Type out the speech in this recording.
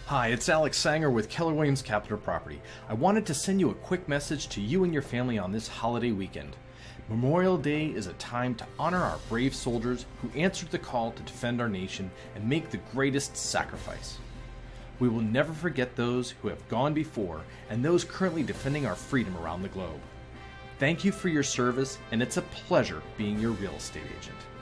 Hi, it's Alex Saenger with Keller Williams Capital Property. I wanted to send you a quick message to you and your family on this holiday weekend. Memorial Day is a time to honor our brave soldiers who answered the call to defend our nation and make the greatest sacrifice. We will never forget those who have gone before and those currently defending our freedom around the globe. Thank you for your service, and it's a pleasure being your real estate agent.